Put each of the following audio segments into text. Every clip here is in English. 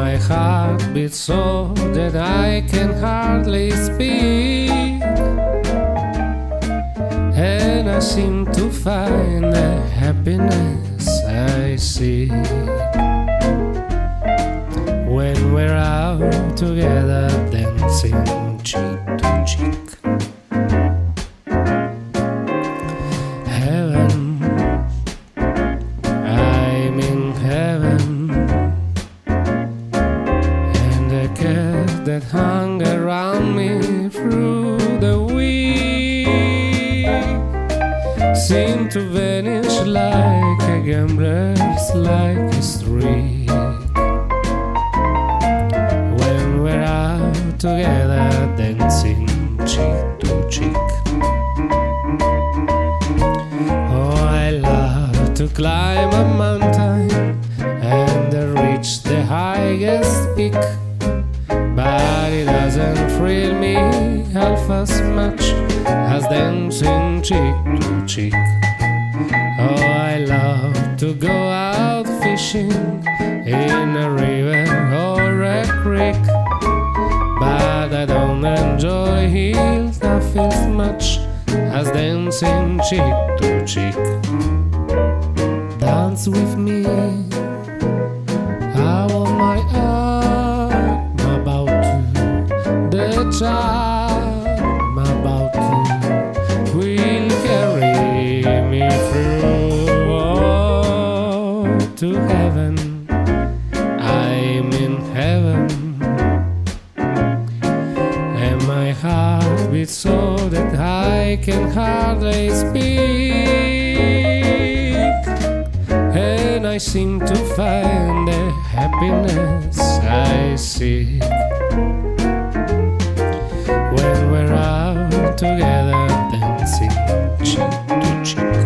my heart beats so that I can hardly speak, and I seem to find the happiness I seek when we're out together dancing cheek to cheek. Heaven, I'm in heaven, and the cat that hung around me through the week seemed to vanish like a gambler's like a streak when we're out together dancing cheek to cheek. To climb a mountain and reach the highest peak, but it doesn't thrill me half as much as dancing cheek to cheek. Oh, I love to go out fishing in a river or a creek, but I don't enjoy it half as much as dancing cheek to cheek. Dance with me, I want my arm about you, the charm about you will carry me through to heaven. I'm in heaven, and my heart beats so that I can hardly speak, and I seem to find the happiness I seek when we're out together dancing cheek to cheek.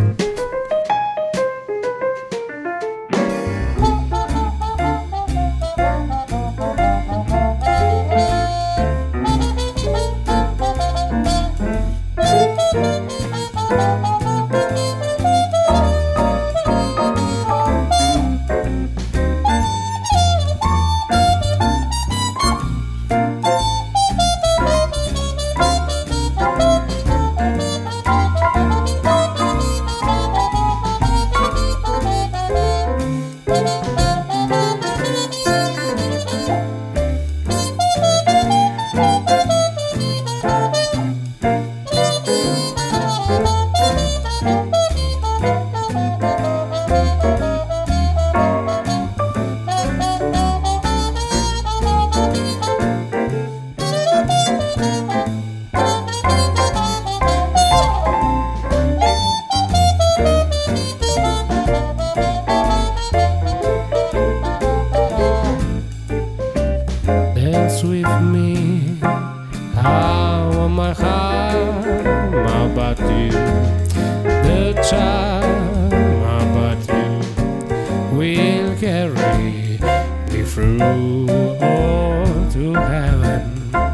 Dance with me, I want my heart about you, the charm about you will carry me through to heaven.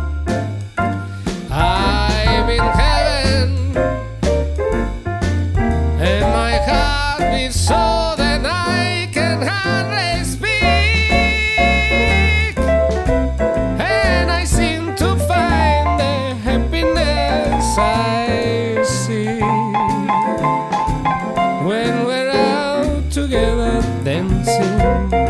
I'm in heaven, and my heart beats so that I can hardly speak. I see when we're out together dancing